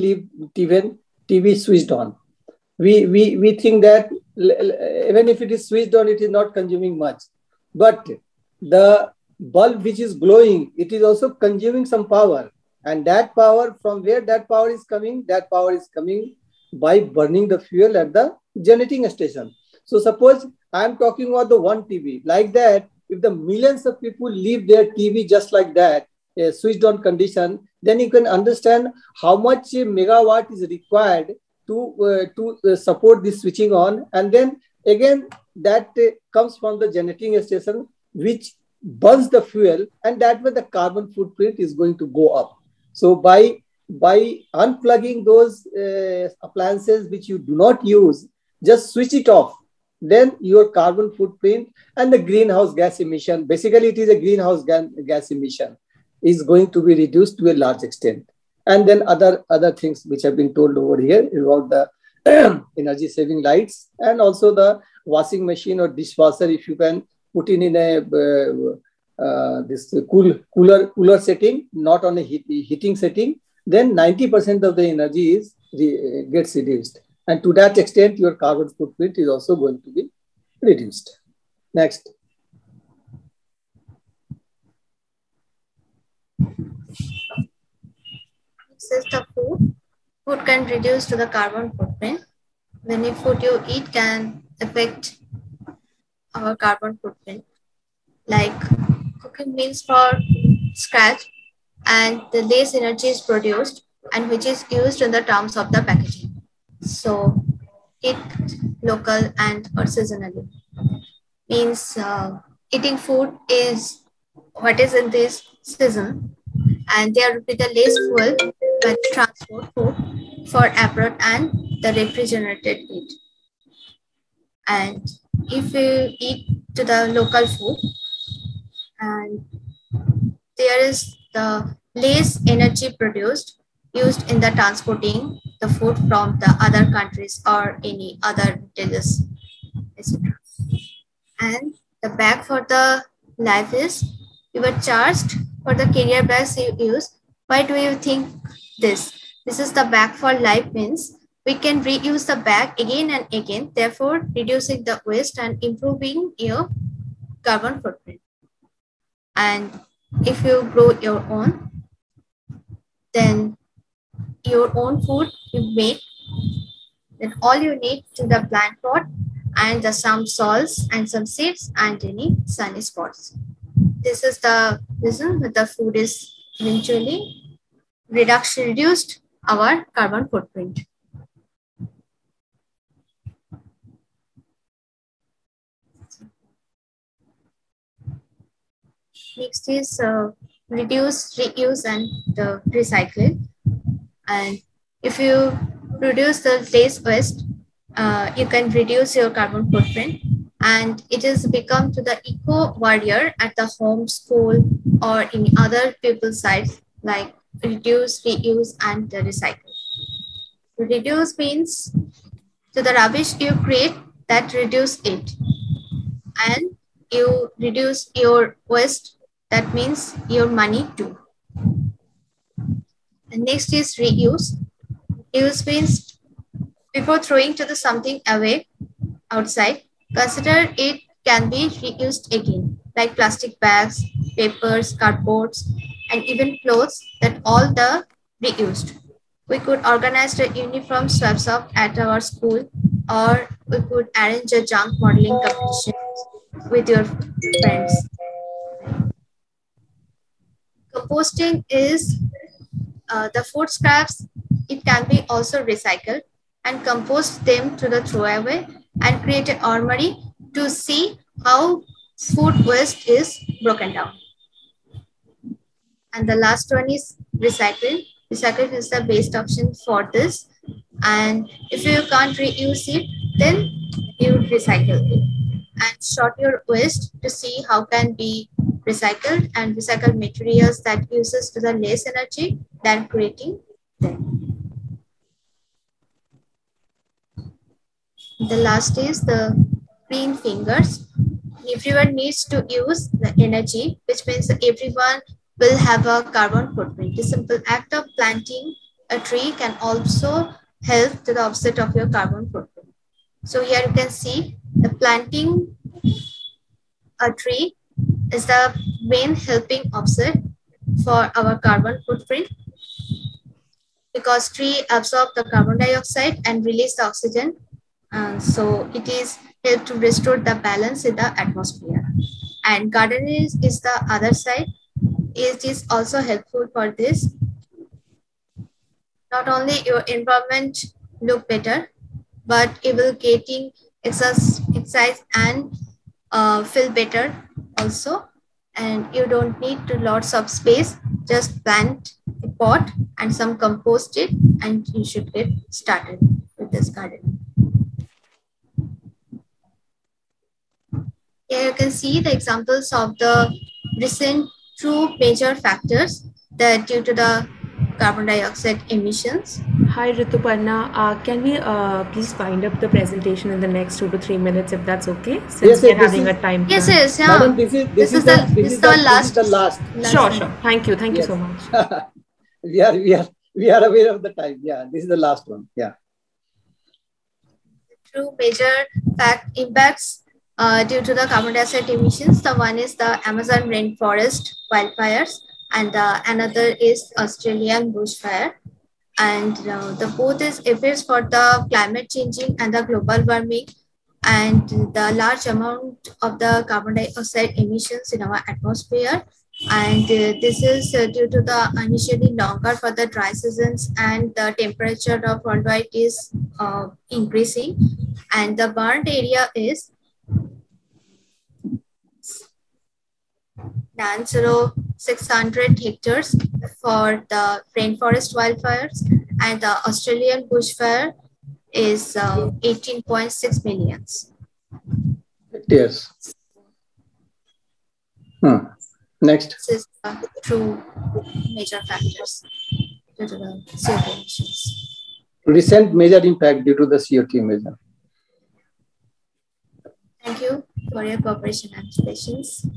TV switched on. We think that even if it is switched on, it is not consuming much. But the bulb which is glowing, it is also consuming some power. And that power, from where that power is coming by burning the fuel at the generating station. So suppose I am talking about the one TV. Like that, if the millions of people leave their TV just like that, switched on condition, then you can understand how much megawatt is required to support this switching on. And then again, that comes from the generating station, which burns the fuel, and that way the carbon footprint is going to go up. So by unplugging those appliances which you do not use, just switch it off, then your carbon footprint and the greenhouse gas emission, basically it is a greenhouse gas emission, is going to be reduced to a large extent. And then other things which have been told over here about the energy saving lights, and also the washing machine or dishwasher, if you can put in a this cooler setting, not on a heating setting, then 90% of the energy gets reduced. And to that extent, your carbon footprint is also going to be reduced. Next.
This is the food. Food can reduce to the carbon footprint. Many food you eat can affect our carbon footprint. Like cooking meals from scratch, and the less energy is produced and which is used in the terms of the packaging. So eat local and or seasonally. Means eating food is what is in this season, and there will be the less fuel when transport food for abroad and the refrigerated meat. And if you eat to the local food, and there is the less energy produced used in the transporting the food from the other countries or any other villages, etc. And the bag for the life is, you were charged for the carrier bags you use. Why do you think this? This is the bag for life means we can reuse the bag again and again, therefore reducing the waste and improving your carbon footprint. And if you grow your own, then your own food you make, then all you need to the plant pot and some salts and some seeds and any sunny spots. This is the reason that the food is eventually reduced our carbon footprint. Next is reduce, reuse, and recycle. And if you produce the less waste, you can reduce your carbon footprint, and it is become to the eco warrior at the home, school, or in other people's sites, like reduce, reuse, and recycle. Reduce means to the rubbish you create, that reduce it, and you reduce your waste, that means your money too. And next is reuse. Reuse means before throwing to the something away outside, consider it can be reused again, like plastic bags, papers, cardboards, and even clothes, that all the reused. We could organize the uniform swaps off at our school, or we could arrange a junk modeling competition with your friends. Composting is the food scraps. It can be also recycled and compost them to the throwaway and create an armory to see how food waste is broken down. And the last one is recycling. Recycling is the best option for this. And if you can't reuse it, then you recycle it and sort your waste to see how can be recycled and recycle materials that uses to the less energy than creating them. The last is the green fingers. Everyone needs to use the energy, which means that everyone will have a carbon footprint. The simple act of planting a tree can also help to the offset of your carbon footprint. So here you can see the planting a tree is the main helping offset for our carbon footprint. because tree absorb the carbon dioxide and release the oxygen. So it is help to restore the balance in the atmosphere. And garden is the other side. It is also helpful for this. Not only your environment look better, but it will getting exercise and feel better also. And you don't need to lots of space. Just plant a pot and some compost it, and you should get started with this garden. Here you can see the examples of the recent two major factors that due to the carbon dioxide emissions.
Hi Rituparna, can we please wind up the presentation in the next 2 to 3 minutes if that's okay? Since we're having a time.
Yes,
plan.
yes, yeah.
Madam, this is the last.
Sure. Thank you so much.
we are aware of the time. Yeah, this is the last one. Yeah.
Two major impacts due to the carbon dioxide emissions. The one is the Amazon rainforest wildfires, and another is Australian bushfire. And the both is effects for the climate changing and the global warming, and the large amount of the carbon dioxide emissions in our atmosphere. And this is due to the initially longer for the dry seasons, and the temperature of worldwide is increasing, and the burned area is 9,600 hectares for the rainforest wildfires, and the Australian bushfire is 18.6 million.
Yes. Next.
This is two major factors due to the CO2 emissions.
Recent major impact due to the CO2 emission.
Thank you for your cooperation and patience.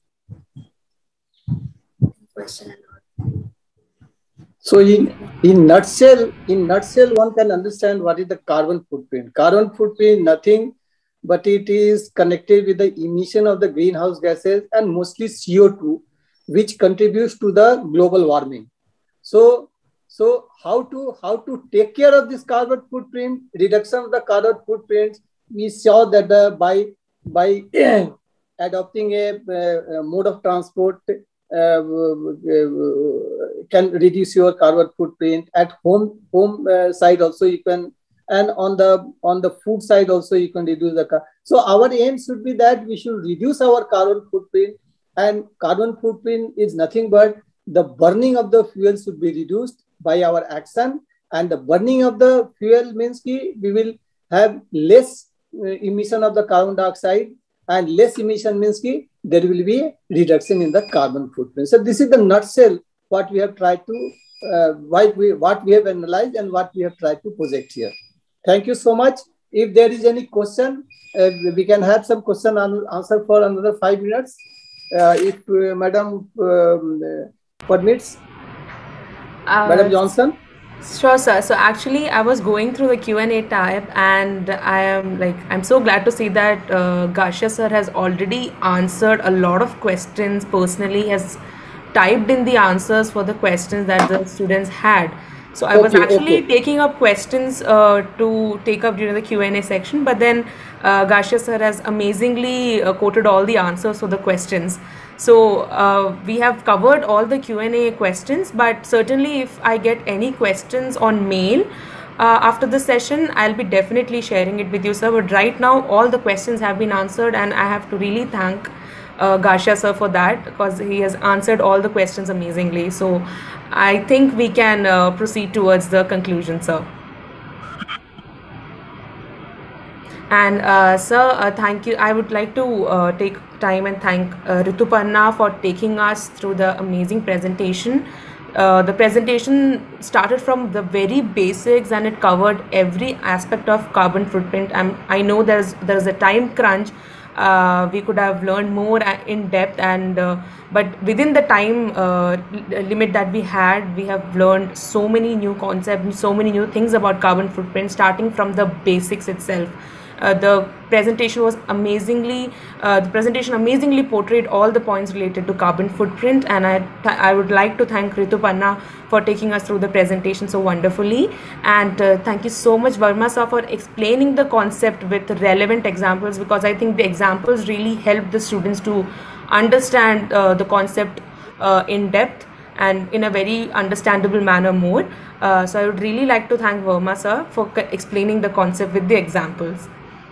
Question and all.
So in nutshell, one can understand what is the carbon footprint. Carbon footprint, nothing but it is connected with the emission of the greenhouse gases and mostly CO2, which contributes to the global warming. So how to take care of this carbon footprint, reduction of the carbon footprints? We saw that by adopting a mode of transport can reduce your carbon footprint. At home side also you can, and on the food side also you can reduce the carbon. So our aim should be that we should reduce our carbon footprint, and carbon footprint is nothing but the burning of the fuel should be reduced by our action, and the burning of the fuel means we will have less emission of the carbon dioxide, and less emission means there will be a reduction in the carbon footprint. So this is the nutshell what we have tried to, what we have analyzed and what we have tried to project here. Thank you so much. If there is any question, we can have some question and answer for another 5 minutes, if Madam permits. Madam Johnson.
Sure, sir. So actually, I was going through the Q&A tab, and I'm so glad to see that Gasha sir has already answered a lot of questions personally, has typed in the answers for the questions that the students had. So I was actually taking up questions to take up during the Q&A section, but then Gasha sir has amazingly quoted all the answers for the questions. So we have covered all the Q&A questions, but certainly if I get any questions on mail after the session, I'll be definitely sharing it with you, sir. But right now, all the questions have been answered, and I have to really thank Gasha sir for that, because he has answered all the questions amazingly. So I think we can proceed towards the conclusion, sir. And sir, thank you. I would like to take time and thank Rituparna for taking us through the amazing presentation. The presentation started from the very basics, and it covered every aspect of carbon footprint. I know there's a time crunch. We could have learned more in depth, and but within the time limit that we had, we have learned so many new concepts, so many new things about carbon footprint, starting from the basics itself. The presentation was the presentation amazingly portrayed all the points related to carbon footprint, and I would like to thank Rituparna for taking us through the presentation so wonderfully. And thank you so much, Verma sir, for explaining the concept with relevant examples, because I think the examples really help the students to understand the concept in depth and in a very understandable manner more. So I would really like to thank Verma sir for explaining the concept with the examples.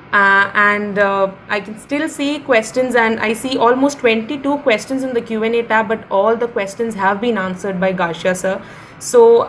I can still see questions, and I see almost 22 questions in the Q&A tab, but all the questions have been answered by Garcia sir. So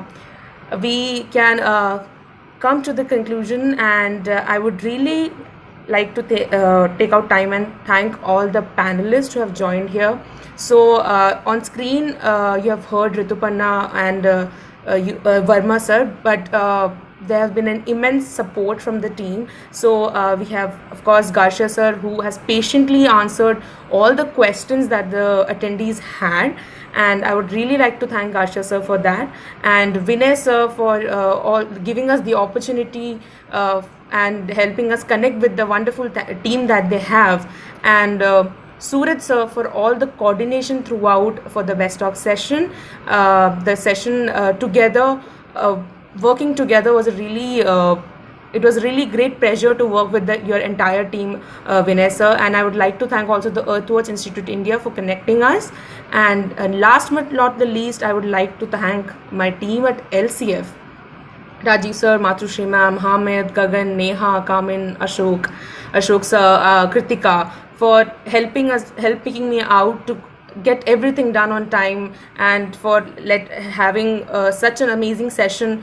we can come to the conclusion, and I would really like to take out time and thank all the panelists who have joined here. So on screen you have heard Rituparna and Verma sir, but there has been an immense support from the team. So we have, of course, Garcia sir, who has patiently answered all the questions that the attendees had, and I would really like to thank Garcia sir for that, and Vinay sir for giving us the opportunity and helping us connect with the wonderful team that they have, and Suraj sir for all the coordination throughout for the Westock session. The session together, working together was a really it was really great pleasure to work with your entire team, Vinay sir, and I would like to thank also the Earthwatch Institute India for connecting us. And last but not the least, I would like to thank my team at LCF, Rajiv sir, Matrushri ma'am, Hamid, Gagan, Neha, Kamin, Ashok sir, Kritika, for helping me out to get everything done on time, and for having such an amazing session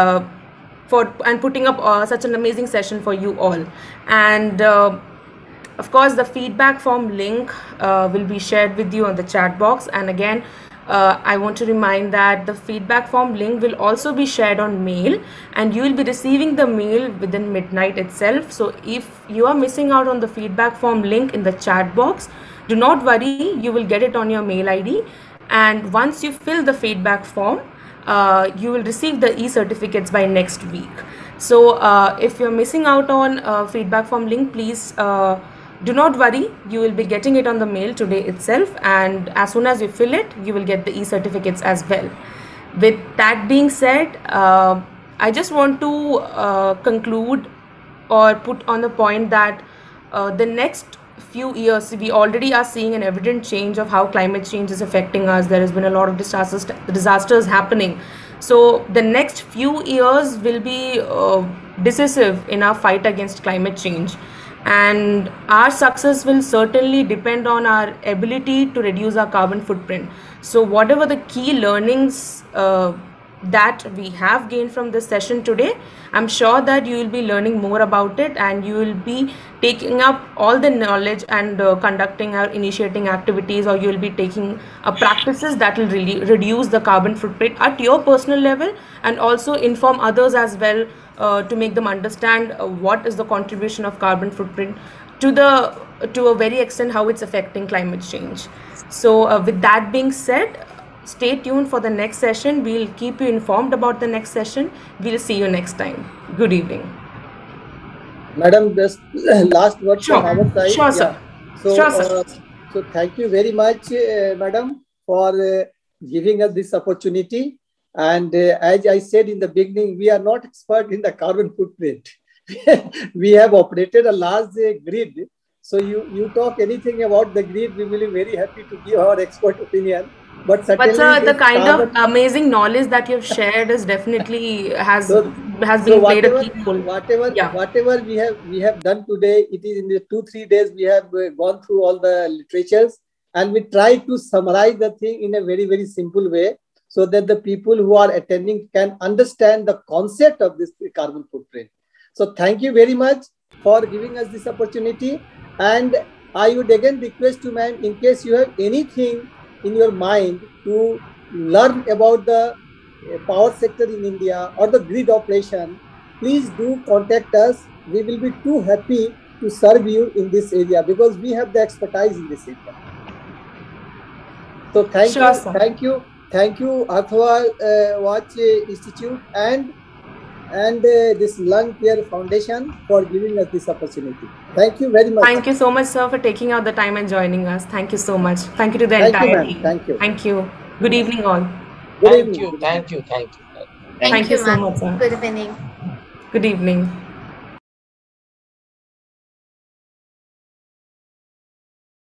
and putting up such an amazing session for you all. And of course, the feedback form link will be shared with you on the chat box. And again, I want to remind that the feedback form link will also be shared on mail, and you will be receiving the mail within midnight itself. So if you are missing out on the feedback form link in the chat box, do not worry, you will get it on your mail ID. And once you fill the feedback form, you will receive the e-certificates by next week. So if you're missing out on feedback form link, please do not worry, you will be getting it on the mail today itself, and as soon as you fill it, you will get the e-certificates as well. With that being said, I just want to conclude or put on the point that the next few years, we already are seeing an evident change of how climate change is affecting us. There has been a lot of disasters happening. So the next few years will be decisive in our fight against climate change, and our success will certainly depend on our ability to reduce our carbon footprint. So whatever the key learnings that we have gained from this session today, I'm sure that you will be learning more about it, and you will be taking up all the knowledge and conducting or initiating activities, or you will be taking practices that will really reduce the carbon footprint at your personal level, and also inform others as well, to make them understand what is the contribution of carbon footprint to a very extent, how it's affecting climate change. So with that being said, stay tuned for the next session. We'll keep you informed about the next session. We'll see you next time. Good evening.
Madam, just last word
Sure.
from our side.
Sure, sir.
So,
Sure, sir.
So thank you very much, madam, for giving us this opportunity. And as I said in the beginning, we are not expert in the carbon footprint. We have operated a large grid. So you talk anything about the grid, we will be very happy to give our expert opinion. But sir,
the kind of amazing knowledge that you've shared is definitely has been played a key role.
Whatever we have done today, it is in the 2-3 days we have gone through all the literatures, and we try to summarize the thing in a very, very simple way, so that the people who are attending can understand the concept of this carbon footprint. So thank you very much for giving us this opportunity. And I would again request you, ma'am, in case you have anything in your mind to learn about the power sector in India or the grid operation, please do contact us. We will be too happy to serve you in this area, because we have the expertise in this area. So thank you, Earthwatch Institute and and this Lung Care Foundation for giving us this opportunity. Thank you very much.
Thank you so much, sir, for taking out the time and joining us. Thank you so much. Thank you to the
Thank you,
entire
ma'am.
team.
Thank you.
Thank you. Good evening, all.
Good
Thank
evening.
you, thank you, thank you.
Thank you so
ma'am.
much, sir.
Good evening.
Good evening.